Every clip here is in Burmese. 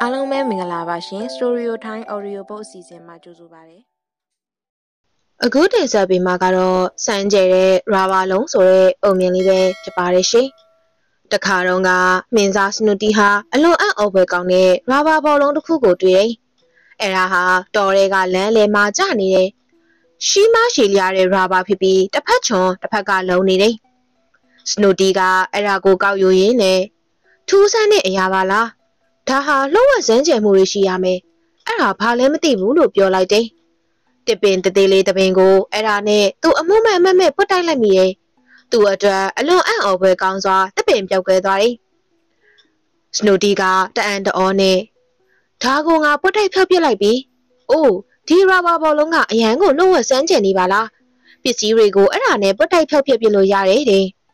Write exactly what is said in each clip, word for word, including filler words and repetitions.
အားလုံးပဲမင်္ဂလာပါရှင် Story Time Audio Book အစီအစဉ်မှာကြိုဆိုပါရစေ။အခုတင်ဆက်ပေးမှာကတော့စမ်းကြဲတဲ့ရာဘာလုံးဆိုတဲ့ပုံမြင်လေးပဲဖြစ်ပါတယ်ရှင်။တခါတော့ကမင်းသားစနူတီဟာအလွန်အံ့ဩဖွယ်ကောင်းတဲ့ရာဘာဘောလုံးတစ်ခုကိုတွေ့တယ်။အဲဒါဟာတော်တွေကလမ်းလေမှာကျနေတယ်။ရှီမရှိလျားတဲ့ရာဘာဖြစ်ပြီးတစ်ဖက်ချွန်တစ်ဖက်ကလုံနေတယ်။စနူတီကအဲ့ဒါကိုကောက်ယူရင်းနဲ့ထူးဆန်းတဲ့အရာပါလား။ဒါဟာလှုပ်ဝက်စမ်းကြံမှုတွေရှိရမယ်။အဲ့ဒါဘာလဲမသိဘူးလို့ပြောလိုက်တယ်။တစ်ပင်တသေးလေးတစ်ပင်ကိုအဲ့ဒါနဲ့သူ့အမှုမဲ့အမက်မဲ့ပုတ်တိုက်လိုက်မိတယ်။သူ့အတွက်အလွန်အံ့ဩဖွယ်ကောင်းစွာတစ်ပင်ပြောက်ကွဲသွားတယ်။စနူတီကတအံ့တောနဲ့ဒါကိုငါပုတ်တိုက်ဖျောက်ပစ်လိုက်ပြီ။အိုးဒီရာဘာဘောလုံးကအရန်ကိုလှုပ်ဝက်စမ်းကြံနေပါလား။ပစ္စည်းတွေကိုအဲ့ဒါနဲ့ပုတ်တိုက်ဖျောက်ပစ်လို့ရတယ်တဲ့။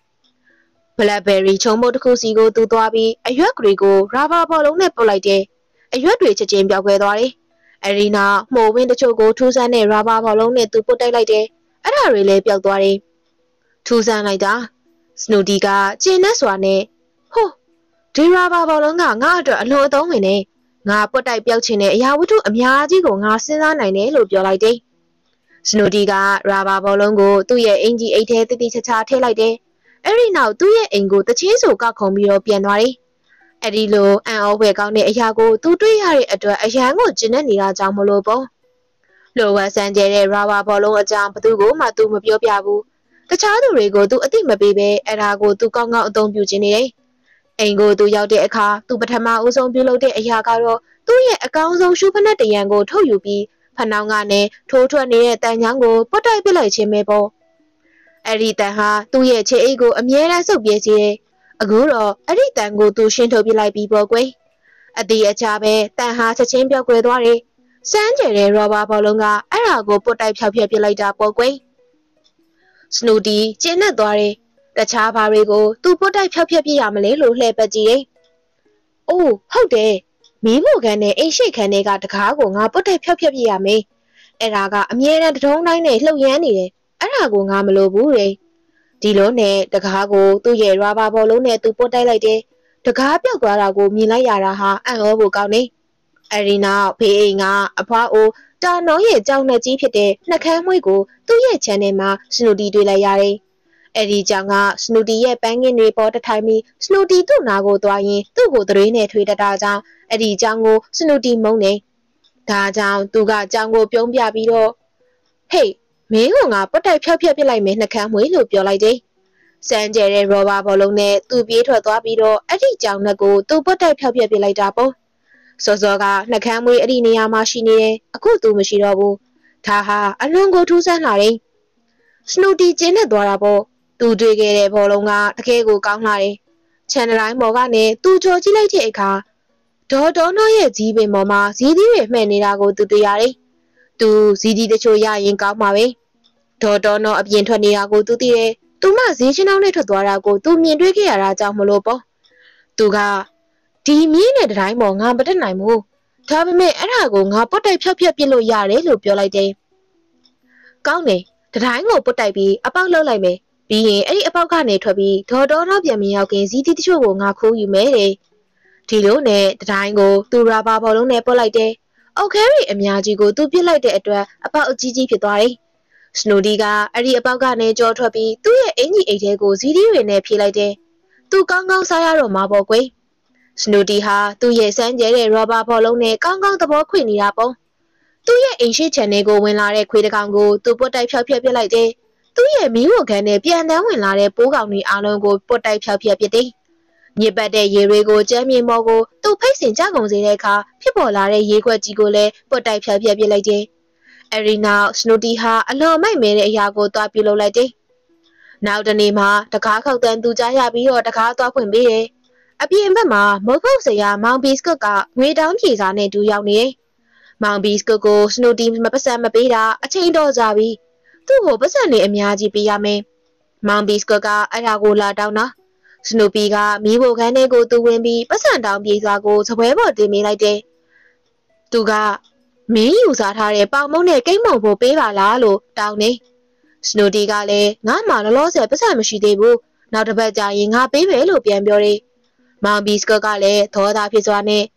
Blackberry ချုံမုတ်တစ်ခုစီကိုသူသွားပြီးအရွက်ကလေးကိုရာဘာဘောလုံးနဲ့ပုတ်လိုက်တယ်။အရွက်တွေချက်ချင်းပြောက်ကွဲသွားတယ်။အရီနာမှုံဝင်းတချို့ကိုထူးဆန်းတဲ့ရာဘာဘောလုံးနဲ့သူပုတ်တိုက်လိုက်တယ်။အဲ့ဒါတွေလည်းပြောက်သွားတယ်။ထူးဆန်းလိုက်တာစနူတီကကျင်းနဲ့စွာနဲ့ဟိုးဒီရာဘာဘောလုံးကငါ့အတွက်အလွန်အသုံးဝင်နေ။ငါပုတ်တိုက်ပြောက်ချင်တဲ့အရာဝတ္ထုအများကြီးကိုငါစဉ်းစားနိုင်တယ်လို့ပြောလိုက်တယ်။စနူတီကရာဘာဘောလုံးကိုသူ့ရဲ့အင်ဂျီအိတ်ထဲတိတိကျကျထည့်လိုက်တယ်။အဲ့ဒီနောက်သူ့ရဲ့အိမ်ကိုတချင်းဆိုကောက်ခုံပြီးတော့ပြန်သွားတယ်။အဲ့ဒီလိုအံ့ဩဖွယ်ကောင်းတဲ့အရာကိုသူတွေ့ရတဲ့အတွက်အရန်ကိုကျဉ်းနေတာကြောင့်မလို့ပေါ့။လိုဝက်ဆန်ကျဲတဲ့ရာဘာဘောလုံးအကြောင်းဘသူကိုမှသူမပြောပြဘူး။တခြားသူတွေကိုသူအသိမပေးပဲအဲ့ဒါကိုသူကောင်းကောင်းအသုံးပြုခြင်းနေတယ်။အိမ်ကိုသူရောက်တဲ့အခါသူပထမဦးဆုံးပြုလုပ်တဲ့အရာကတော့သူ့ရဲ့အကောင်းဆုံးရှုဖနက်တရံကိုထုတ်ယူပြီးဖနောင်းကနေထိုးထွက်နေတဲ့တန်ချောင်းကိုပုတ်တိုက်ပစ်လိုက်ခြင်းပဲပေါ့။အဲ့ဒီတန်ဟာသူ့ရဲ့ခြေအိတ်ကိုအမြဲတမ်းဆုပ်ပြေးစေတယ်။အခုတော့အဲ့ဒီတန်ကိုသူရှင်းထုတ်ပြလိုက်ပြီးပေါ့ကွယ်။အတီးအချာပဲတန်ဟာချက်ချင်းပြောက်ကွယ်သွားတယ်။စမ်းကြဲတဲ့ရာဘာဘောလုံးကအဲ့ဒါကိုပုတ်တိုက်ဖျောက်ဖျက်ပြလိုက်တာပေါ့ကွယ်။စနူတီကျင်းနဲ့သွားတယ်။တခြားဘာတွေကိုသူပုတ်တိုက်ဖျောက်ဖျက်ပြရမလဲလို့လှည့်ပတ်ကြည့်တယ်။အိုးဟုတ်တယ်။မီးမိုကန်နဲ့အိမ်ရှိခန်းတွေကတကားကိုငါပုတ်တိုက်ဖျောက်ဖျက်ပြရမယ်။အဲ့ဒါကအမြဲတမ်းတထုံးတိုင်းနဲ့လှုပ်ရမ်းနေတယ်။အဲ့ဒါကိုငါမလိုဘူးလေ။ဒီလိုနဲ့တကားကိုသူ့ရဲ့ရာဘာဘောလုံးနဲ့သူပုတ်တိုက်လိုက်တယ်။တကားပြောက်သွားတာကိုမြင်လိုက်ရတာဟာအံ့ဩဖို့ကောင်းနေ။အရီနာဖေးအိမ်ကအဖွားအိုတာနောရဲ့ကြောင်နှက်ကြီးဖြစ်တဲ့နှက်ခမ်းမွေးကိုသူ့ရဲ့ခြံထဲမှာစနူတီတွေ့လိုက်ရတယ်။အဲ့ဒီကြောင်ကစနူတီရဲ့ပန်းကင်းတွေပေါ်တထိုင်ပြီးစနူတီသူ့နာကိုသွားရင်သူ့ကိုသတွေးနဲ့ထွေးတတ်တာကြောင့်အဲ့ဒီကြောင်ကိုစနူတီမုန်းနေ။ဒါကြောင့်သူကကြောင်ကိုပြုံးပြပြီးတော့ဟေးမင်းကငါပုတ်တိုက်ဖျောက်ဖျက်ပစ်လိုက်မယ်နှက်ခမ်းမွေးလို့ပြောလိုက်တယ်။စမ်းကြဲတဲ့ရောဘာဘောလုံးနဲ့သူ့ပြေးထွက်သွားပြီးတော့အဲ့ဒီကြောင်နှက်ကိုသူ့ပုတ်တိုက်ဖျောက်ဖျက်ပစ်လိုက်တာပေါ့။စောစောကနှက်ခမ်းမွေးအဲ့ဒီနေရာမှာရှိနေတယ်။အခုသူမရှိတော့ဘူး။ဒါဟာအလွန်ကိုထူးဆန်းလာတယ်။စနူတီကျင်းနဲ့သွားတာပေါ့။သူတွေ့ခဲ့တဲ့ဘောလုံးကတကယ်ကိုကောင်းလာတယ်။ချန်နယ်လိုင်းပေါ်ကနေသူကြော်ကြည့်လိုက်တဲ့အခါဒေါ်ဒေါ်နော်ရဲ့ကြီးပင်ပေါ်မှာဇီးသီးတွေမှဲ့နေတာကိုသူတွေ့ရတယ်။သူဇီးသီးတချို့ရရင်ကောင်းမှာပဲ။ဒေါ်ဒေါ်နော်အပြင်ထွက်နေတာကိုသူသိတယ်။သူမဈေးချင်းအောင်နဲ့ထွက်သွားတာကိုသူမြင်တွေ့ခဲ့ရတာကြောင့်မလို့ပေါ့။သူကဒီမြင်းနဲ့တတိုင်းပေါ်ငါမတက်နိုင်ဘူး။ဒါပေမဲ့အဲ့ဒါကိုငါပုတ်တိုက်ဖျောက်ဖျက်ပစ်လို့ရတယ်လို့ပြောလိုက်တယ်။ကောင်းတယ်။တတိုင်းကိုပုတ်တိုက်ပြီးအပေါက်လှုပ်လိုက်မယ်။ပြီးရင်အဲ့ဒီအပေါက်ကနေထွက်ပြီးဒေါ်ဒေါ်နော်ပြန်မရောက်ခင်ဇီးသီးတချို့ကိုငါခိုးယူမယ်တဲ့။ဒီလိုနဲ့တတိုင်းကိုသူရာဘာဘောလုံးနဲ့ပုတ်လိုက်တယ်။အော်ခဲရီအများကြီးကိုသူပစ်လိုက်တဲ့အတွက်အပေါက်အကြီးကြီးဖြစ်သွားတယ်။စနူတီကအဲ့ဒီအပေါက်ကနေကြောထွက်ပြီးသူ့ရဲ့အင်ကြီးအိတ်ထဲကိုဇီးသီးတွေနဲ့ဖြေးလိုက်တယ်။သူကောင်းကောင်းစားရတော့မှာပေါ့ကွယ်။စနူတီဟာသူ့ရဲ့စမ်းကြဲတဲ့ရာဘာဘောလုံးနဲ့ကောင်းကောင်းသဘောခွေနေတာပေါ့။သူ့ရဲ့အိမ်ရှိချန်ထဲကိုဝင်လာတဲ့ခွေးတစ်ကောင်ကိုသူပုတ်တိုက်ဖျောက်ဖျက်ပစ်လိုက်တယ်။သူ့ရဲ့မီးဝကန်နဲ့ပြန်တန်းဝင်လာတဲ့ပိုးကောင်တွေအားလုံးကိုပုတ်တိုက်ဖျောက်ဖျက်ပစ်တယ်။ညစ်ပတ်တဲ့ရေတွေကိုကျမ်းမြေမော်ကိုသူ့ဖိတ်စင်ကြကုန်စေတဲ့အခါဖြစ်ပေါ်လာတဲ့ရေခွက်ကြီးကိုလည်းပုတ်တိုက်ဖျက်ဖျက်ပစ်လိုက်တယ်။အရီနာစနူတီဟာအလွန်မိုက်မဲတဲ့အရာကိုသွားပြုလုပ်လိုက်တယ်။နောက်တနေ့မှာတကားခောက်တန်းသူကြားရပြီးတော့တကားသွားဖွင့်ပေးတယ်။အပြင်ဘက်မှာမုတ်ဖုတ်ဆရာမောင်ဘီစကွတ်ကငွေတောင်းပြေစာနဲ့တူရောက်နေတယ်။မောင်ဘီစကွတ်ကိုစနူတီမပတ်စံမပေးတာအချိန်တော်ကြပြီ။သူ့ကိုပတ်စံနေအများကြီးပေးရမယ်။မောင်ဘီစကွတ်ကအဲ့ဒါကိုလာတောင်းတာ။စနူပီကမီးဘိုခန်းထဲကိုသူဝင်ပြီးပတ်စံတောင်းပြေစာကိုစပွဲပေါ်တင်ပေးလိုက်တယ်။သူကမင်းယူစားထားတဲ့ပေါင်မုံနဲ့ကိတ်မုံဖို့ပေးပါလားလို့တောင်းနေ။စနူတီကလည်းငါမှလောလောဆယ်ပတ်စံမရှိသေးဘူး။နောက်တစ်ပတ်ကြာရင်ငါပေးမယ်လို့ပြန်ပြောတယ်။မောင်ဘီစကွတ်ကလည်းသောသားဖြစ်စွာနဲ့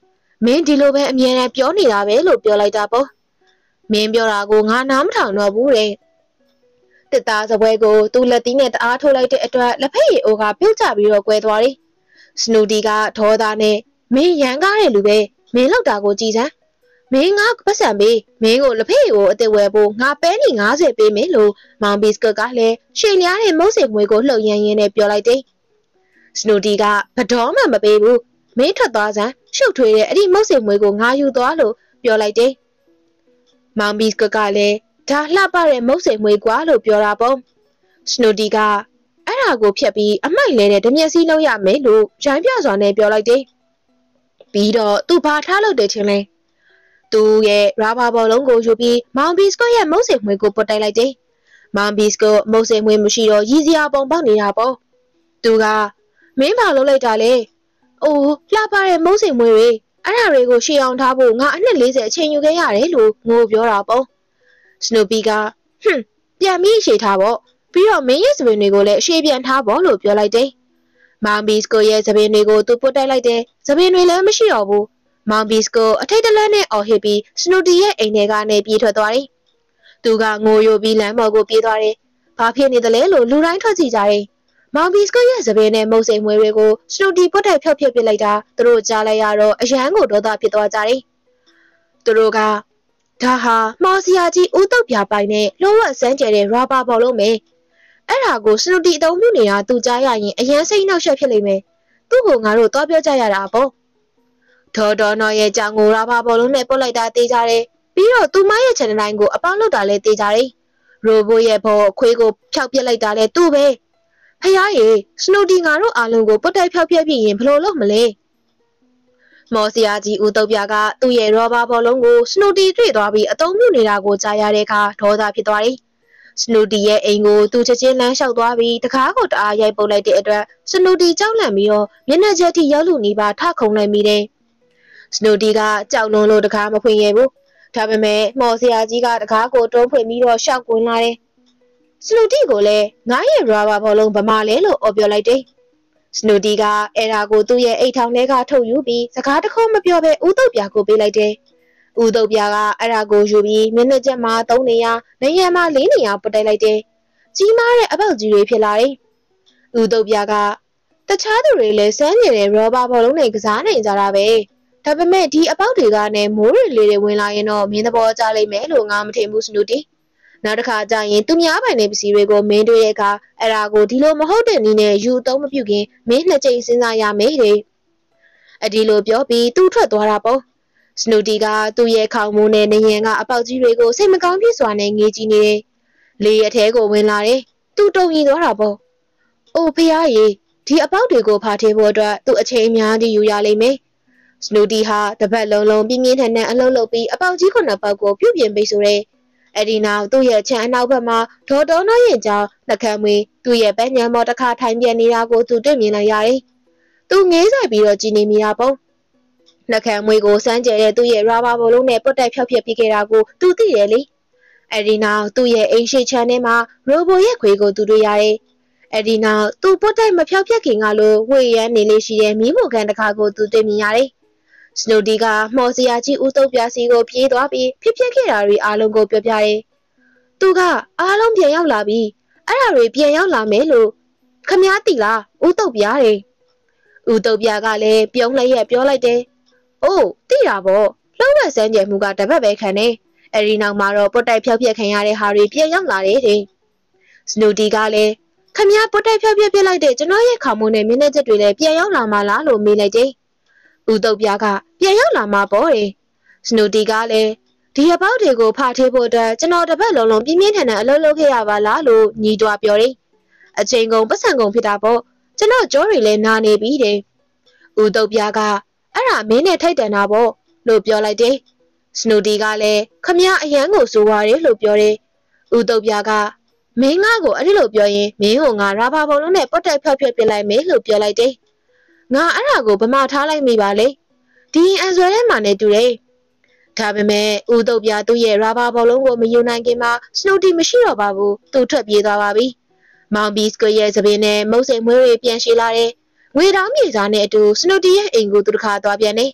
မင်းဒီလိုပဲအမြဲတမ်းပြောနေတာပဲလို့ပြောလိုက်တာပေါ့မင်းပြောတာကိုငါနားမထောင်တော့ဘူးတဲ့တစ်သားစပွဲကိုသူ့လက်သီးနဲ့တအားထိုးလိုက်တဲ့အတွက်လက်ဖက်ရည်အိုကပြုတ်ကျပြီးတော့ကွဲသွားတယ်စနူဒီကဒေါသနဲ့မင်းရန်ကားတဲ့လူပဲမင်းလောက်တာကိုကြည်စမ်းမင်းငါပတ်စံပေးမင်းကိုလက်ဖက်ရည်ကိုအသက်ဝဲဖို့ငါပဲနေငါးဆယ်ပေးမယ်လို့မောင်ဘစ်ကတ်ကလည်းရှေ့လျားတဲ့မုတ်စိမ်မွေးကိုလှုပ်ရမ်းရင်းနဲ့ပြောလိုက်တယ်စနူဒီကဘတော်မှမပေးဘူးမင်းထွက်သွားစမ်းရှုပ်ထွေးတဲ့အဲ့ဒီမုတ်စိမ်မွေးကိုငါယူသွားလို့ပြောလိုက်တယ်မောင်ဘစ်ကတ်ကလည်းဒါလှပတဲ့မုတ်စိမ်မွေးကွာလို့ပြောတာပေါ့စနူဒီကအဲ့ဒါကိုဖြတ်ပြီးအမိုက်လဲတဲ့ဓမျက်စီးလုံးရမယ်လို့ရိုင်းပြစွာနဲ့ပြောလိုက်တယ်ပြီးတော့သူဘာထားလို့တယ်ချင်းလဲသူရဲ့ရာဘာဘောလုံးကိုယူပြီးမောင်ဘီစကိုရဲ့မုတ်စိမ်မွေးကိုပုတ်တိုက်လိုက်တယ်မောင်ဘီစကိုမုတ်စိမ်မွေးမရှိတော့ရည်စရာပုံပေါက်နေတာပေါ့သူကမင်းဘာလုပ်လိုက်တာလဲအိုးလှပတဲ့မုတ်စိမ်မွေးတွေအဲ့ဒါတွေကိုရှေ့အောင်ထားဖို့ငါအနှစ်၄၀အချိန်ယူခဲ့ရတယ်လို့ငိုပြောတာပေါ့စနူပီကဟွန်းပြန်ပြီးရှေ့ထားပေါ့ပြီးတော့မင်းရဲ့စပင်တွေကိုလည်းရှေ့ပြန်ထားပေါ့လို့ပြောလိုက်တယ်မောင်ဘီစကိုရဲ့စပင်တွေကိုသူပုတ်တိုက်လိုက်တယ်စပင်တွေလည်းမရှိတော့ဘူးမောင်ဘီစကိုအထိတ်တလန့်နဲ့အော်ဟစ်ပြီးစနူတီရဲ့အိမ်ထဲကနေပြေးထွက်သွားတယ်သူကငိုယိုပြီးလမ်းပေါ်ကိုပြေးသွားတယ်ဘာဖြစ်နေသလဲလို့လူတိုင်းထွက်ကြည့်ကြတယ်မောင်ဘီစကိုရဲ့စပင်နဲ့မုတ်စိမ်မွေးတွေကိုစနူတီပုတ်တိုက်ဖျောက်ဖျက်ပစ်လိုက်တာသူတို့ကြားလိုက်ရတော့အရန်ကိုဒေါသဖြစ်သွားကြတယ်သူတို့ကဒါဟာမော်စီယာကြီးဦးတုတ်ပြပိုင်နဲ့လောဝက်စမ်းကျဲတဲ့ရာဘာဘောလုံးပဲအဲ့ဒါကိုစနူတီအုံပြုနေတာသူကြားရရင်အရန်စိတ်နှောက်ယှက်ဖြစ်လိမ့်မယ်သူ့ကိုငါတို့တော့ပြောကြရတာပေါ့ဒေါ်ဒေါ်နော်ရဲ့ကြောင်ကိုရာဘာဘောလုံးနဲ့ပုတ်လိုက်တာတေးကြတယ်ပြီးတော့သူမရဲ့ခြံတိုင်းကိုအပေါင်းလုပ်တာလည်းတေးကြတယ်ရိုဘိုရဲ့ဘောခွေးကိုဖျောက်ပစ်လိုက်တာလည်းသူ့ပဲဖယားရေစနူတီငါတို့အားလုံးကိုပုတ်တိုက်ဖျောက်ပြက်ပြရင်ဘယ်လိုလုပ်မလဲမော်စီယာကြီးဦးတုတ်ပြကသူ့ရဲ့ရောဘာဘောလုံးကိုစနူတီတွေ့သွားပြီးအတုံးပြုနေတာကိုကြားရတဲ့အခါဒေါသဖြစ်သွားတယ်စနူတီရဲ့အိမ်ကိုသူချက်ချင်းလမ်းလျှောက်သွားပြီးတကားကိုတအားရိုက်ပုတ်လိုက်တဲ့အတွက်စနူတီကြောက်လန့်ပြီးတော့မျက်နှာချက်ထိရောက်လူနီးပါထခုန်လိုက်မိတယ်စနူတီကကြောက်လွန်းလို့တကားမဖွင့်ရဘူးဒါပေမဲ့မော်စီယာကြီးကတကားကိုတွန်းဖွင့်ပြီးတော့ရှောက်ကွင်းလာတယ်စနူတီကိုလည်းငါ့ရဲ့ရာဘာဘောလုံးဗမာလဲလို့အော်ပြောလိုက်တယ်စနူတီကအဲ့ဒါကိုသူ့ရဲ့အိတ်ထောင်ထဲကထုတ်ယူပြီးစကားတခုမပြောဘဲဦးတုတ်ပြကိုပေးလိုက်တယ်ဦးတုတ်ပြကအဲ့ဒါကိုယူပြီးမျက်နှာချက်မှာသုံးနေရနေရမှာလေးနေရပုတ်တိုက်လိုက်တယ်ကြီးမားတဲ့အပေါက်ကြီးတွေဖြစ်လာတယ်ဦးတုတ်ပြကတခြားသူတွေလည်းစမ်းကျင်တဲ့ရောဘာဘောလုံးနဲ့ကစားနိုင်ကြတာပဲဒါပေမဲ့ဒီအပေါက်တွေကနဲ့မိုးတွေလေးတွေဝင်လာရင်တော့မင်းသဘောကျလိမ့်မယ်လို့ငါမထင်ဘူးစနူတီနောက်တစ်ခါကျရင်သူများပိုင်တဲ့ပစ္စည်းတွေကိုမင်းတွေ့တဲ့အခါအဲ့ဒါကိုဒီလိုမဟုတ်တဲ့နည်းနဲ့ယူအသုံးမပြုခင်မင်းနှစ်ကြိမ်စဉ်းစားရမယ်တဲ့အဒီလိုပြောပြီးသူ့ထွက်သွားတာပေါ့စနူတီကသူ့ရဲ့ခေါင်းမိုးနဲ့နေရင်ကအပေါက်ကြီးတွေကိုစိတ်မကောင်းဖြစ်စွာနဲ့ငေးကြည့်နေတယ်လေအထဲကိုဝင်လာတယ်သူတုံရင်သွားတာပေါ့အိုးဖယားရေဒီအပေါက်တွေကိုဖာထေးဖို့အတွက်သူ့အချိန်အများကြီးယူရလိမ့်မယ်စနူတီဟာတပတ်လုံးလုံးပြင်းပြင်းထန်ထန်အလုပ်လုပ်ပြီးအပေါက်ကြီးခုနှစ်ပေါက်ကိုပြုတ်ပြင်ပေးဆိုတဲ့အဲ့ဒီနောက်သူ့ရဲ့ခြံအနောက်ဘက်မှာဒေါ်တော်နော်ရဲ့ကြောင်နှကမ်းမွေသူ့ရဲ့ပန်းညံမော်တစ်ခါထိုင်ပြန်နေတာကိုသူတွေ့မြင်လိုက်ရတယ်။သူငေးဆိုင်ပြီးတော့ကြည်နေမိတာပေါ့။နှကမ်းမွေကိုစမ်းကြဲတဲ့သူ့ရဲ့ရာဘာဘောလုံးနဲ့ပုတ်တိုက်ဖျောက်ဖျက်ပြီးခဲ့တာကိုသူသိတယ်လေ။အဲ့ဒီနောက်သူ့ရဲ့အိမ်ရှိခြံထဲမှာရိုဘိုရဲ့ခွေးကိုသူတွေ့ရတယ်။အဲ့ဒီနောက်သူပုတ်တိုက်မဖျောက်ဖျက်ခင်ကလိုဝေရမ်းနေလေးရှိတဲ့မီးမိုကန်တစ်ခါကိုသူတွေ့မြင်ရတယ်။စနူတီကမော်စီယာကြီးဦးတုတ်ပြစီကိုပြေးသွားပြီးဖြစ်ဖြစ်ခဲ့တာတွေအားလုံးကိုပြောပြတယ်။သူကအားလုံးပြန်ရောက်လာပြီးအဲ့ဒါတွေပြန်ရောက်လာမယ်လို့ခမည်းသိလားဦးတုတ်ပြတယ်။ဦးတုတ်ပြကလည်းပြုံးလိုက်ရဲ့ပြောလိုက်တယ်။အိုးသိတာပေါ့လှုပ်ဝက်စမ်းကြဲမှုကတပတ်ပဲခံနေ။အဲ့ဒီနောက်မှာတော့ပုတ်တိုက်ဖျောက်ဖျက်ခံရတဲ့ဟာတွေပြန်ရောက်လာတယ်တဲ့။စနူတီကလည်းခမည်းပုတ်တိုက်ဖျောက်ဖျက်ပြစ်လိုက်တဲ့ကျွန်တော်ရဲ့ခေါင်းမုန်းနဲ့မျက်နှာချက်တွေလည်းပြန်ရောက်လာမှလားလို့မေးလိုက်တယ်။ဦးတုတ်ပြကပြန်ရောက်လာမှာပေါ့တဲ့။စနူတီကလည်းဒီအပေါက်တွေကိုဖာထေးဖို့အတွက်ကျွန်တော်တပတ်လုံးလုံးပြင်းပြင်းထန်ထန်အလုပ်လုပ်ခဲ့ရပါလားလို့ညီတော်ပြောတယ်။အချိန်ကုန်ပတ်စံကုန်ဖြစ်တာပေါ့ကျွန်တော်ကြောတွေလည်းနာနေပြီတဲ့။ဦးတုတ်ပြကအဲ့ဒါမင်းနဲ့ထိုက်တန်တာပေါ့လို့ပြောလိုက်တယ်။စနူတီကလည်းခမည်းအရန်ကိုစိုးရတယ်လို့ပြောတယ်။ဦးတုတ်ပြကမင်းငါ့ကိုအဲ့ဒီလိုပြောရင်မင်းဟိုငါရာဘာဘောလုံးနဲ့ပုတ်တိုက်ဖျောက်ဖျက်ပြလိုက်မယ်လို့ပြောလိုက်တယ်။ငါအဲ့ဒါကိုဗမာထားလိုက်မိပါလေ။ဒီအန်ဆွဲထဲမှာနေတူတယ်။ဒါပေမဲ့ဦးတုတ်ပြသူ့ရဲ့ရာဘာဘောလုံးကိုမယူနိုင်ခင်မှာစနူတီမရှိတော့ပါဘူးသူထွက်ပြေးသွားပါပြီမောင်ဘီစကိုရဲ့သပင်နဲ့မုတ်စိမ်မွေးတွေပြန်ရှည်လာတယ်ငွေတောင်းမြေစားနဲ့အတူစနူတီရဲ့အိမ်ကိုသူတစ်ခါသွားပြန်နေစ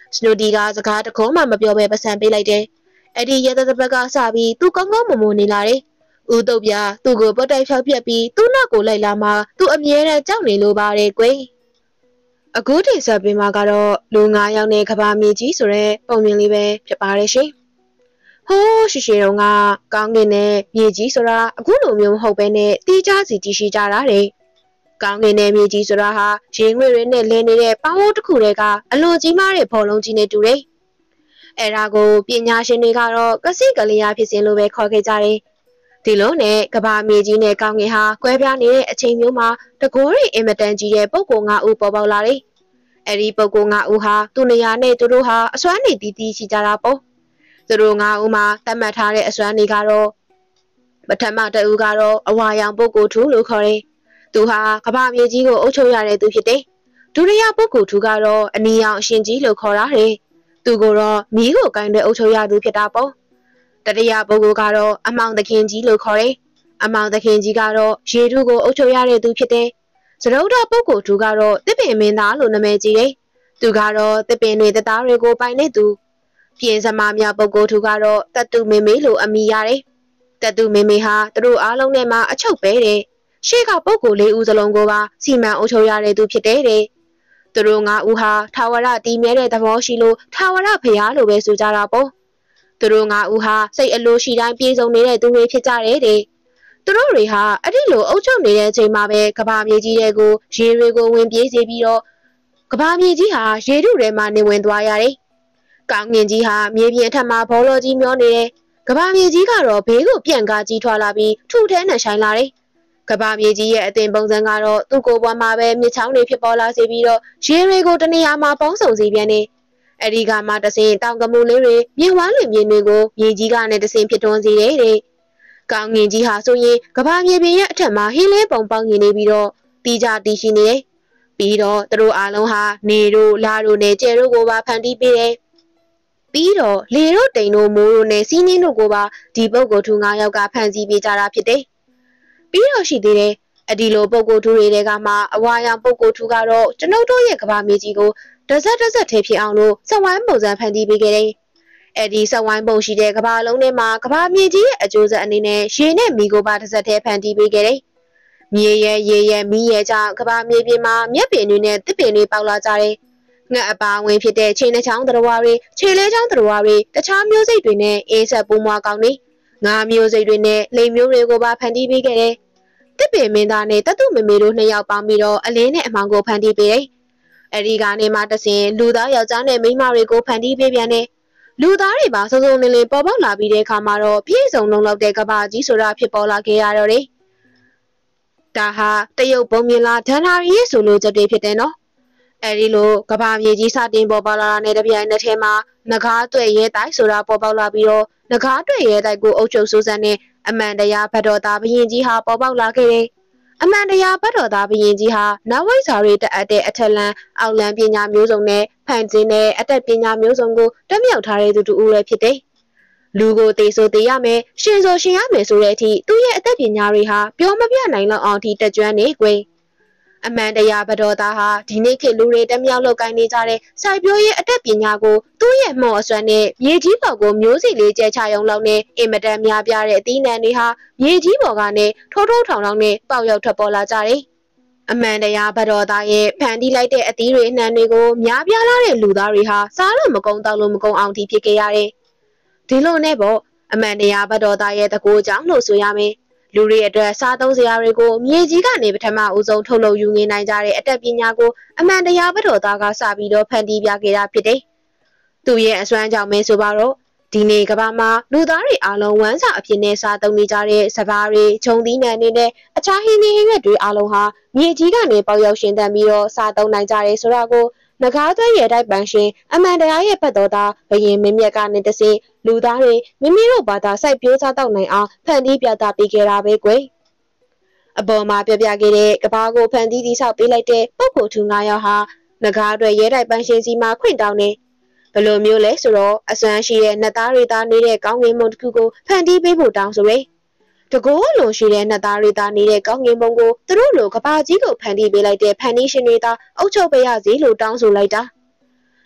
စနိုဒီကစကားတခုမှမပြောဘဲပတ်စံပေးလိုက်တယ်။အဲ့ဒီရတဲ့ဘက်ကစပြီးသူကောင်းကောင်းမွန်မွန်နေလာတယ်။ဦးတုတ်ပြသူ့ကိုပတ်တိုက်ဖြောက်ပြက်ပြီးသူ့နောက်ကိုလိုက်လာမှသူအမြဲတမ်းကြောက်နေလိုပါတယ်ကွယ်။အခုထိဆက်ပြီးမှကတော့လူငါးယောက်နဲ့ကဘာမြေကြီးဆိုတဲ့ပုံမြင်လေးပဲဖြစ်ပါတယ်ရှင်။ဟိုးရှိရှိတော့ကကောင်းကင်နဲ့မြေကြီးဆိုတာအခုလိုမျိုးမဟုတ်ဘဲနဲ့တီးခြားစီတည်ရှိကြတာတဲ့။ကောင်းကင်နဲ့မြေကြီးဆိုတာဟာရေငွေတွေနဲ့လင်းနေတဲ့ပေါင်းဝတစ်ခုတည်းကအလွန်ကြီးမားတဲ့ဘောလုံးကြီးနဲ့တူတယ်။အဲဒါကိုပညာရှင်တွေကတော့ကစိကလျာဖြစ်စဉ်လိုပဲခေါ်ခဲ့ကြတယ်။ဒီလိုနဲ့ကဘာမြေကြီးနဲ့ကောင်းကင်ဟာကွဲပြားနေတဲ့အချိန်မျိုးမှာတကိုးရီအင်မတန်ကြီးတဲ့ပုဂ္ဂိုလ်၅ဦးပေါ်ပေါက်လာတယ်။အဲဒီပုဂ္ဂိုလ်၅ဦးဟာသူနေရာနဲ့သူတို့ဟာအစွမ်းနေတီးတီးရှိကြတာပေါ့။သူတို့၅ဦးမှာသတ်မှတ်ထားတဲ့အစွမ်းတွေကတော့ပထမတဦးကတော့အဝါရောင်ပုဂ္ဂိုလ်ထူလို့ခေါ်တယ်။သူဟာကဘာမြေကြီးကိုအုပ်ချုပ်ရတဲ့သူဖြစ်တယ်။ဒုတိယပုဂ္ဂိုလ်ထူကတော့အနီရောင်အရှင်ကြီးလို့ခေါ်ရတယ်။သူကိုတော့မီးကိုကင်တဲ့အုပ်ချုပ်ရသူဖြစ်တာပေါ့။တတိယပုဂ္ဂိုလ်ကတော့အမောင်သခင်ကြီးလို့ခေါ်တယ်။အမောင်သခင်ကြီးကတော့ရေထုကိုအုပ်ချုပ်ရတဲ့သူဖြစ်တယ်။စရုဒ္ဓပုဂ္ဂိုလ်ထူကတော့တစ်ပင်မင်းသားလို့နာမည်ကြီးတယ်။သူကတော့တစ်ပင်တွေတသားတွေကိုပိုင်နေသူ။ပြင်စမာမြောက်ပုဂ္ဂိုလ်ထူကတော့တတုမေမေလို့အမည်ရတယ်။တတုမေမေဟာသူတို့အားလုံးနဲ့မှအချုပ်ပဲတဲ့။ရှေ့ကပုဂ္ဂိုလ်လေးဦးစလုံးကိုပါစီမံအုပ်ချုပ်ရတဲ့သူဖြစ်တယ်တဲ့။သူတို့ငါဦးဟာထာဝရတည်မြဲတဲ့သဘောရှိလို့ထာဝရဘုရားလို့ပဲဆိုကြတာပေါ့။သူတို့ငါဦးဟာစိတ်အလိုရှိတိုင်းပြေဆုံးနေတဲ့သူတွေဖြစ်ကြတယ်တဲ့။သူတို့တွေဟာအဲ့ဒီလိုအုပ်ချုပ်နေတဲ့အချိန်မှာပဲကဘာမြေကြီးတွေကိုရေတွေကိုဝင်ပြေးစေပြီးတော့ကဘာမြေကြီးဟာရေထုထဲမှာနေဝင်သွားရတယ်။ကောင်းကင်ကြီးဟာမြေပြင်အထက်မှာဘောလုံးကြီးမျောနေတယ်။ကဘာမြေကြီးကတော့ဘေးကိုပြန်ကားကြီးထွာလာပြီးထုထဲနဲ့ဆိုင်လာတယ်။ကဘာမြေကြီးရဲ့အသင်ပုံစံကတော့သူ့ကိုယ်ပေါ်မှာပဲမြစ်ချောင်းတွေဖြစ်ပေါ်လာစေပြီးတော့ရေတွေကိုတနေရာမှာပေါင်းစုံစေပြန်တယ်။အဲဒီကမှတဆင်တောင်ကမူလေးတွေမြေဝမ်းလွင်မြေတွေကိုမြေကြီးကနဲ့တဆင်ဖြစ်ထွန်းစေတယ်တဲ့။ကောင်းကင်ကြီးဟာဆိုရင်ကဘာမြေပြင်ရဲ့အထက်မှာဟင်းလေးပုံပေါင်းနေပြီးတော့တီးကြတီးရှိနေတယ်။ပြီးတော့သူတို့အားလုံးဟာနေတို့လာတို့နဲ့ကျဲတို့ကိုပါဖန်တီးပေးတယ်။ပြီးတော့လေတို့တိန်တို့မိုးတို့နဲ့စီးနှင်းတို့ကိုပါဒီပုဂ္ဂိုလ်ထူ၅ယောက်ကဖန်ဆီးပေးကြတာဖြစ်တယ်။ပြီးတော့ရှိသေးတယ်အဒီလိုပုဂ္ဂိုလ်ထူတွေကမှအဝါရောင်ပုဂ္ဂိုလ်ထူကတော့ကျွန်ုပ်တို့ရဲ့ကဘာမြေကြီးကိုတစက်တစက်ထဲဖြစ်အောင်လို့စက်ဝိုင်းပုံစံဖန်တီးပေးခဲ့တယ်။အဲဒီစက်ဝိုင်းပုံရှိတဲ့ကဘာလုံးထဲမှာကဘာမြေကြီးရဲ့အကျိုးဆက်အနေနဲ့ရေနဲ့မီကိုပါတစက်ထဲဖန်တီးပေးခဲ့တယ်။မြေရဲ့ရေရဲ့မီးရဲ့ကြောင့်ကဘာမြေပြင်မှာမြက်ပင်တွေနဲ့တစ်ပင်တွေပေါက်လာကြတယ်။ငှက်အပါဝင်ဖြစ်တဲ့ခြေနှချောင်းသတ္တဝါတွေခြေလဲချောင်းသတ္တဝါတွေတခြားမျိုးစိတ်တွေနဲ့အေးဆက်ပူးမွားကောင်းနေငါးမျိုးစိတ်တွေနဲ့လိမ်မျိုးတွေကိုပါဖန်တီးပေးခဲ့တယ်။တစ်ပင်မင်းသားနဲ့တတုမေမေတို့နှစ်ယောက်ပေါင်းပြီးတော့အလင်းနဲ့အမောင်ကိုဖန်တီးပေးတယ်။အဲဒီကနေမှတဆင်လူသားယောက်ျားနဲ့မိန်းမတွေကိုဖန်တီးပေးပြန်တယ်။လူသားတွေပါစုံစုံလင်လင်ပေါ်ပေါက်လာပြီးတဲ့အခါမှာတော့ပြည့်စုံလုံးလောက်တဲ့ကဘာကြီးဆိုတာဖြစ်ပေါ်လာခဲ့ရတော့တယ်။ဒါဟာတရုတ်ပုံမြင်လာဒဏ္ဍာရီရဲ့ဆိုလိုချက်တွေဖြစ်တယ်နော်။အဲဒီလိုကဘာမြေကြီးစတင်ပေါ်ပေါက်လာတာနဲ့တပြိုင်နက်တည်းမှာငကားတွေ့ရဲတိုက်ဆိုတာပေါ်ပေါက်လာပြီးတော့ငကားတွေ့ရဲတိုက်ကိုအုပ်ချုပ်စိုးစံနဲ့အမှန်တရားဘတ်တော်သားဘရင်ကြီးဟာပေါ်ပေါက်လာခဲ့တယ်။အမှန်တရားဘတ်တော်သားဘရင်ကြီးဟာနဝိဇ္ဇာတွေတက်အပ်တဲ့အထက်လန်းအောက်လန်းပညာမျိုးစုံနဲ့ဖန်ဆင်းတဲ့အတက်ပညာမျိုးစုံကိုတက်မြောက်ထားတဲ့သူတူဦးလည်းဖြစ်တယ်။လူကိုတေဆိုတေရမယ်ရှင်ဆိုရှင်ရမယ်ဆိုတဲ့အထိသူ့ရဲ့အသက်ပညာတွေဟာပြောမပြနိုင်လောက်အောင်ထိတက်ကြွနေကွယ်။အမှန်တရားဘတော်သားဟာဒီနေ့ခေတ်လူတွေတက်မြောက်လောက်ကိုင်းနေကြတဲ့စိုက်ပျိုးရေးအတက်ပညာကိုသူ့ရဲ့မော်အစွမ်းနဲ့မြေကြီးပေါ်ကိုမျိုးစီလေးကျဲချရုံလောက်နဲ့အင်မတန်များပြားတဲ့အသီးနှံတွေဟာမြေကြီးပေါ်ကနေထိုးထိုးထောင်ထောင်နဲ့ပေါက်ရောက်ထွက်ပေါ်လာကြတယ်။အမှန်တရားဘတော်သားရဲ့ဖန်တီးလိုက်တဲ့အသီးတွေအနှံတွေကိုများပြားလာတဲ့လူသားတွေဟာစားလို့မကုန်တောက်လို့မကုန်အောင်ထိဖြစ်ခဲ့ရတယ်။ဒီလိုနဲ့ပေါ့အမှန်တရားဘတော်သားရဲ့တကူကြောင့်လို့ဆိုရမယ်။လူတွေအတွက်စားသုံးစရာတွေကိုမြေကြီးကနေပထမဦးဆုံးထုတ်လုပ်ယူငင်နိုင်ကြတဲ့အတက်ပညာကိုအမှန်တရားဘတော်သားကစပြီးတော့ဖန်တီးပြခဲ့တာဖြစ်တယ်။သူရဲ့အစွမ်းကြောင့်ပဲဆိုပါတော့ဒီနေ့ကမ္ဘာမှာလူသားတွေအားလုံးဝမ်းစာအဖြစ်နဲ့စားသုံးနေကြတဲ့စပါးတွေ၊ခြုံသီးနှံတွေနဲ့အခြားဟင်းသီးဟင်းရွက်တွေအားလုံးဟာမြေကြီးကနေပေါက်ရောက်ရှင်သန်ပြီးတော့စားသုံးနိုင်ကြတယ်ဆိုတာကိုငကားသွဲရဲတိုက်ပန်ရှင်အမှန်တရားရဲ့ဘတ်တော်သားဘယင်မင်းမြတ်ကနေတဆင့်လူသားတွေမိမိတို့ဘာသာစိုက်ပျိုးစားတောက်နိုင်အောင်ဖန်တီးပြသပေးခဲ့တာပဲကွယ်အပေါ်မှာပြပြခဲ့တဲ့ကဘာကိုဖန်တီးတိဆောက်ပေးလိုက်တဲ့ပုဂ္ဂိုလ်ထူ၅ယောက်ဟာငကားအတွက်ရဲတိုက်ပန်ရှင်စီမှာခွင့်တောင်းနေဘယ်လိုမျိုးလဲဆိုတော့အစွမ်းရှိတဲ့နှစ်သားတွေသားနေတဲ့ကောင်းကင်ဘုံတစ်ခုကိုဖန်တီးပေးဖို့တောင်းဆိုတယ်တကိုးလိုရှိတဲ့နှစ်သားတွေသားနေတဲ့ကောင်းကင်ဘုံကိုသူတို့လိုကဘာကြီးကိုဖန်တီးပေးလိုက်တဲ့ဖန်တီးရှင်တွေသားအုပ်ချုပ်ပေးရစီလို့တောင်းဆိုလိုက်တာ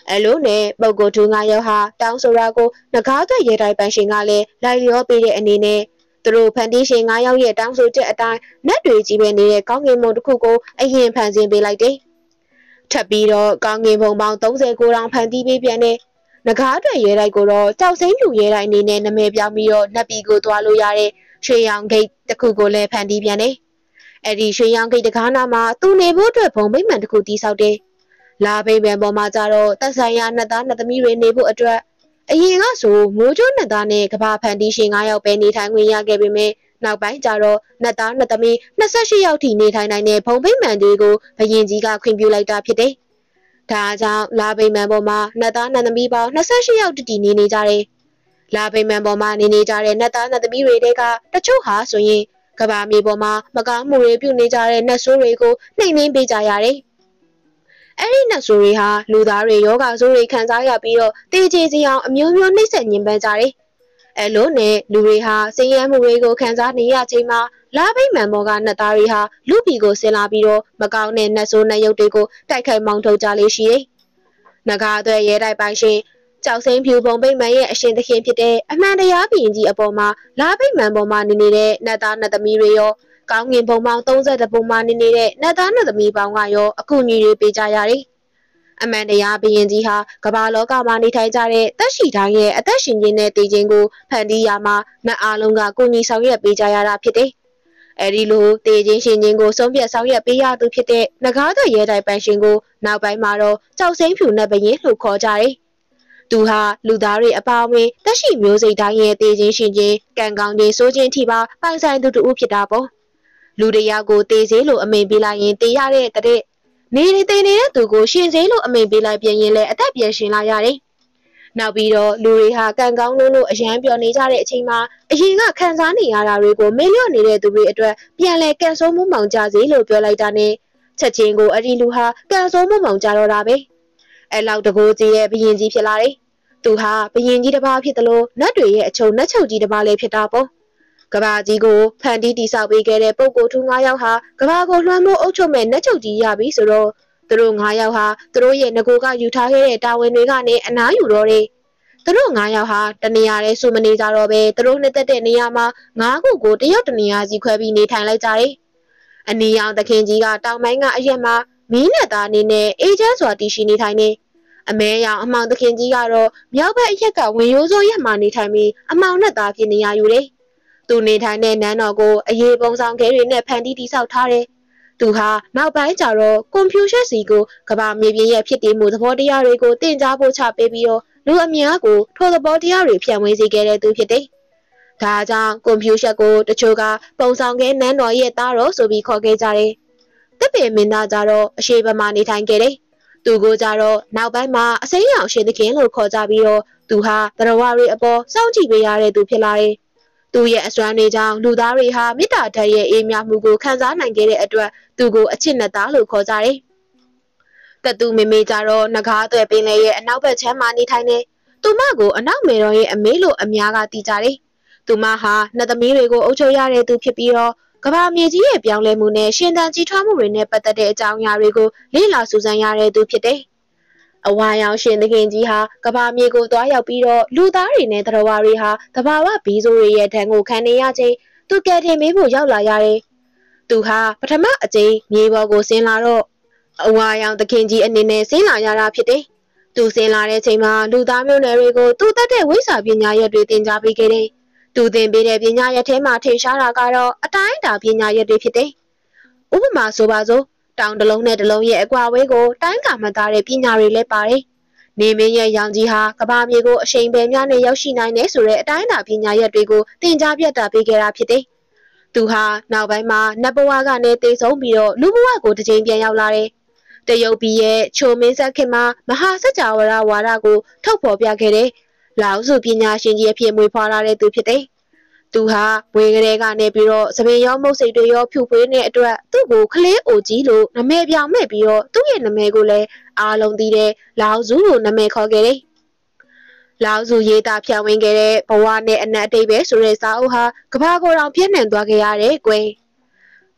အဲလိုနဲ့ပုဂ္ဂိုလ်သူငါယောက်ဟာတောင်းဆိုတာကိုငကားသွက်ရဲတိုင်းပိုင်ရှင်ကလည်းလိုက်လျောပေးတဲ့အနေနဲ့သူတို့ဖန်တီးရှင်ငါယောက်ရဲ့တောင်းဆိုချက်အတိုင်းနတ်တွေကြီးပဲနေတဲ့ကောင်းကင်ဘုံတစ်ခုကိုအရင်ဖန်ဆင်းပေးလိုက်တယ်။ထပ်ပြီးတော့ကောင်းကင်ဘုံပေါင်း၃၉တောင်ဖန်တီးပေးပြန်တဲ့ငကားသွက်ရဲတိုင်းကိုတော့ကြောက်စိမ့်ပြူရဲတိုင်းအနေနဲ့နာမည်ပြောင်းပြီးတော့နတ်ပြည်ကိုသွားလို့ရတဲ့ရွှေရောင်ဂိတ်တစ်ခုကိုလည်းဖန်တီးပြန်တယ်။အဲ့ဒီရွှေရောင်ဂိတ်တကားနာမှာသူနေဖို့အတွက်ဘုံမိမ့်မှန်တစ်ခုတီးဆောက်တယ်။လာပိန်ပန်ပေါ်မှာကြတော့တက်ဆိုင်ရာနှစ်သားနှစ်သမီးတွေနေဖို့အတွက်အရင်ကဆိုမိုးကျိုးနှစ်သားနဲ့ကဘာဖန်တီးရှင်၅ယောက်ပဲနေထိုင်ခွင့်ရခဲ့ပေမဲ့နောက်ပိုင်းကျတော့နှစ်သားနှစ်သမီး၂၈ယောက်ထိနေထိုင်နိုင်တဲ့ဘုံပိမ့်မှန်တွေကိုဘရင်ကြီးကခွင့်ပြုလိုက်တာဖြစ်တယ်။ဒါကြောင့်လာပိန်ပန်ပေါ်မှာနှစ်သားနှစ်သမီးပေါင်း၂၈ယောက်တည်နေနေကြတယ်။လာပိန်ပန်ပေါ်မှာနေနေကြတဲ့နှစ်သားနှစ်သမီးတွေကတချို့ဟာဆိုရင်ကဘာမြေပေါ်မှာမကောင်းမှုတွေပြုနေကြတဲ့နတ်ဆိုးတွေကိုနှိမ်နှင်းပေးကြရတယ်။အဲ့ဒီနတ်ဆိုးတွေဟာလူသားတွေယောဂဆိုးတွေခံစားရပြီးတော့တေးချေစီအောင်အမျိုးမျိုးနှိမ့်ဆက်ညှဉ်းပန်းကြတယ်။အဲလိုနဲ့လူတွေဟာဆင်းရဲမှုတွေကိုခံစားနေရချိန်မှာလာပိတ်မှန်ပေါ်ကနတ်သားတွေဟာလူပြည်ကိုဆင်းလာပြီးတော့မကောင်းတဲ့နတ်ဆိုးနတ်ရုပ်တွေကိုတိုက်ခိုက်မောင်းထုတ်ကြလေရှိတယ်။နဂါအသွဲရဲတိုက်ပိုင်ရှင်ကြောက်စိမ့်ဖြူပုံပိတ်မှန်ရဲ့အရှင်သခင်ဖြစ်တဲ့အမှန်တရားဘုရင်ကြီးအပေါ်မှာလာပိတ်မှန်ပေါ်မှာနေနေတဲ့နတ်သားနတ်သမီးတွေရောကောင်းငင်ဘုံပေါင်း၃၁ဘုံမှာနေနေတဲ့နတ်သားနတ်သမီးပေါင်းကရောအကူအညီတွေပေးကြရတယ်။အမှန်တရားဘုရင်ကြီးဟာကမ္ဘာလောကမှာနေထိုင်ကြတဲ့သက်ရှိတိုင်းရဲ့အသက်ရှင်ခြင်းနဲ့တည်ခြင်းကိုဖန်တီးရမှာနတ်အားလုံးကကူညီဆောင်ရွက်ပေးကြရတာဖြစ်တယ်။အဲဒီလိုတည်ခြင်းရှင်ခြင်းကိုဆုံးဖြတ်ဆောင်ရွက်ပေးရသူဖြစ်တဲ့နဂါးသွဲရဲတိုက်ပိုင်ရှင်ကိုနောက်ပိုင်းမှာတော့ကြောက်စိမ့်ဖြူနတ်ဘရင်လို့ခေါ်ကြတယ်။သူဟာလူသားတွေအပါအဝင်တက်ရှိမျိုးစိတ်တိုင်းရဲ့တည်ခြင်းရှင်ခြင်းကံကောင်းခြင်းစိုးခြင်းထိပါပိုင်ဆိုင်သူတူဖြစ်တာပေါ့လူတယောက်ကိုတည်စေလို့အမိန်ပေးလိုက်ရင်တည်ရတဲ့တဲ့နေနေတည်နေတဲ့သူကိုရှင်စေလို့အမိန်ပေးလိုက်ပြန်ရင်လည်းအသက်ပြန်ရှင်လာရတယ်နောက်ပြီးတော့လူတွေဟာကံကောင်းလို့လို့အယံပြောနေကြတဲ့အချိန်မှာအရင်ကခံစားနေရတာတွေကိုမေ့လျော့နေတဲ့သူတွေအတွက်ပြန်လဲကံဆိုးမှုမောင်ကြစေလို့ပြောလိုက်တာနဲ့ချက်ချင်းကိုအဲ့ဒီလူဟာကံဆိုးမှုမောင်ကြတော့တာပဲအဲ့လောက်တကိုးကြီးရဲ့ဘယင်ကြီးဖြစ်လာတယ်သူဟာဘယင်ကြီးတစ်ပါးဖြစ်တယ်လို့နတ်တွေရဲ့အချုံနတ်ချုပ်ကြီးတစ်ပါးလည်းဖြစ်တာပေါ့ကဘာကြီးကိုဖန်တီးတိဆောက်ပေးခဲ့တဲ့ပုဂ္ဂိုလ်ထူး၅ယောက်ဟာကဘာကိုလွှမ်းမိုးအုပ်ချုပ်မဲ့နတ်ချုပ်ကြီးရပြီဆိုတော့သူတို့၅ယောက်ဟာသူတို့ရဲ့ငကိုကယူထားခဲ့တဲ့တာဝန်တွေကနေအနားယူတော့တယ်သူတို့၅ယောက်ဟာတနေရာတဲ့စုမနေကြတော့ပဲသူတို့နှစ်သက်တဲ့နေရာမှာ၅ခုကိုတယောက်တနေရာစီခွဲပြီးနေထိုင်လိုက်ကြတယ်အနီရောင်သခင်ကြီးကတောင်ပိုင်းကအရက်မှာမီးနဲ့သားအနေနဲ့အေးချမ်းစွာတည်ရှိနေထိုင်နေအမဲရောင်အမောင်သခင်ကြီးကတော့မြောက်ဘက်အရက်ကဝင်ရိုးစိုးရက်မှနေထိုင်ပြီးအမောင်နဲ့သားဖြစ်နေရယူတယ်သူနေထိုင်တဲ့နန်းတော်ကိုအရေးပုံဆောင်ခဲတွေနဲ့ဖန်တီးတိဆောက်ထားတယ်။သူဟာနောက်ပိုင်းကျတော့ကွန်ပျူတာစီကိုကမ္ဘာမြေပြင်ရဲ့ဖြစ်တည်မှုသဘောတရားတွေကိုသင်ကြားဖို့ချပေးပြီးတော့လူအများကိုထိုသဘောတရားတွေဖြန့်ဝေစေခဲ့တဲ့သူဖြစ်တယ်။ဒါကြောင့်ကွန်ပျူတာကိုတချို့ကပုံဆောင်ခဲနန်းတော်ရဲ့သားတော်ဆိုပြီးခေါ်ခဲ့ကြတယ်။တစ်ပင်မင်းသားကြတော့အရှိဘမှာနေထိုင်ခဲ့တယ်။သူကိုကြတော့နောက်ပိုင်းမှာအစိမ်းရောင်ရှင်သခင်လို့ခေါ်ကြပြီးတော့သူဟာတရဝတွေအပေါ်စောင့်ကြည့်ပေးရတဲ့သူဖြစ်လာတယ်။သူရဲ့အစွမ်းတွေကြောင့်လူသားတွေဟာမေတ္တာဓာတ်ရဲ့အေးမြမှုကိုခံစားနိုင်ခဲ့တဲ့အတွက်သူကိုအချစ်နဲ့သားလို့ခေါ်ကြတယ်။ကတူမေမေကြတော့ငကားသွဲပင်လေရဲ့အနောက်ဘက်ချမ်းမှာနေထိုင်နေ။သူမကိုအနောက်မေတော်ရဲ့အမေလို့အများကသိကြတယ်။သူမဟာနှစ်သမီးတွေကိုအုပ်ချုပ်ရတဲ့သူဖြစ်ပြီးတော့ကမ္ဘာမြေကြီးရဲ့ပြောင်းလဲမှုနဲ့ရှင်သန်ကြီးထွားမှုတွေနဲ့ပတ်သက်တဲ့အကြောင်းအရာတွေကိုလေ့လာစူးစမ်းရတဲ့သူဖြစ်တယ်။အဝါရောင်ရှင်သခင်ကြီးဟာကဘာမြေကိုတွားရောက်ပြီးတော့လူသားတွေနဲ့တရဝါတွေဟာတဘာဝဘီဆိုးတွေရဲ့ဒဏ်ကိုခံနေရချိန်သူကယ်တင်ပေးဖို့ရောက်လာရတယ်။သူဟာပထမအကြိမ်မြေပေါ်ကိုဆင်းလာတော့အဝါရောင်သခင်ကြီးအနေနဲ့ဆင်းလာရတာဖြစ်တယ်။သူဆင်းလာတဲ့ချိန်မှာလူသားမျိုးနွယ်တွေကိုသူတတ်တဲ့ဝိစာပညာရက်တွေသင်ကြားပေးခဲ့တယ်။သူသင်ပေးတဲ့ပညာရက်ထဲမှာထင်ရှားတာကတော့အတိုင်းအတာပညာရက်တွေဖြစ်တယ်။ဥပမာဆိုပါစို့တောင်တလုံးနဲ့တလုံးရဲ့အကွာဝေးကိုတိုင်းကာမှတ်သားတဲ့ပညာတွေလည်းပါတယ်။နေမင်းရဲ့ရောင်ကြီးဟာကဘာမြေကိုအရှိန်ပဲများနဲ့ရောက်ရှိနိုင်တယ်ဆိုတဲ့အတိုင်းအတာပညာရက်တွေကိုသင်ကြားပြတ်တာပေးခဲ့တာဖြစ်တယ်။သူဟာနောက်ပိုင်းမှာနတ်ဘဝကနေတည်ဆုံးပြီးတော့လူဘဝကိုတစ်ချိန်ပြန်ရောက်လာတယ်။တရုတ်ပြည်ရဲ့ချိုမင်းဆက်ခင်မှာမဟာစကြဝဠာဝါဒကိုထုတ်ဖော်ပြခဲ့တယ်။lãoစုပညာရှင်ကြီးအဖြစ်မွေးဖွားလာတဲ့သူဖြစ်တယ်။သူဟာဝေကလေးကနေပြီးတော့သပင်ရောမုတ်စိတ်တွေရောဖြူဖွေးနေတဲ့အတွက်သူ့ကိုခလေးအိုကြီးလို့နာမည်ပြောင်းမဲ့ပြီးတော့သူ့ရဲ့နာမည်ကိုလည်းအားလုံးသိတဲ့lãoစုလို့နာမည်ခေါ်ခဲ့တယ်။lãoစုရေးသားဖြန့်ဝေခဲ့တဲ့ဘဝနဲ့အနတ်အတိတ်ပဲဆိုတဲ့စာအုပ်ဟာကဘာကိုယ်တော်ပြည့်နှံသွားခဲ့ရတယ်ကွယ်။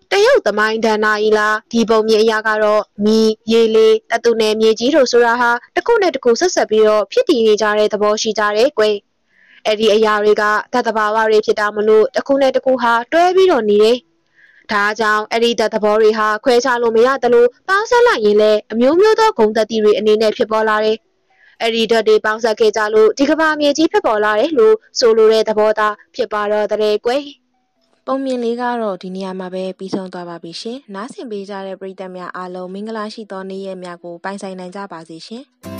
တရုတ်သမိုင်းဒဏ္ဍာကြီးလားဒီပုံမြင်အရာကတော့မီရေလေတတူနယ်မြေကြီးတို့ဆိုတာဟာတစ်ခုနဲ့တစ်ခုဆက်ဆက်ပြီးတော့ဖြစ်တည်နေကြတဲ့သဘောရှိကြတယ်ကွယ်အဲ့ဒီအရာတွေကတသဘာဝတွေဖြစ်တာမလို့တစ်ခုနဲ့တစ်ခုဟာတွဲပြီးတော့နေတယ်ဒါကြောင့်အဲ့ဒီတသဘောတွေဟာခွဲခြားလို့မရတယ်လို့ပေါင်းစပ်လိုက်ရင်လည်းအမျိုးမျိုးသောဂုဏ်သတ္တိတွေအနေနဲ့ဖြစ်ပေါ်လာတယ်အဲ့ဒီဓာတ်တွေပေါင်းစပ်ခဲ့ကြလို့ဒီကမ္ဘာမြေကြီးဖြစ်ပေါ်လာတယ်လို့ဆိုလိုတဲ့သဘောသားဖြစ်ပါတော့တဲ့ကွယ်ပုံမြင်လေးကတော့ဒီနေရာမှာပဲပြီးဆုံးသွားပါပြီရှင်နားဆင်ပေးကြတဲ့ပရိသတ်များအားလုံးမင်္ဂလာရှိသောနေ့ရက်များကိုပိုင်ဆိုင်နိုင်ကြပါစေရှင်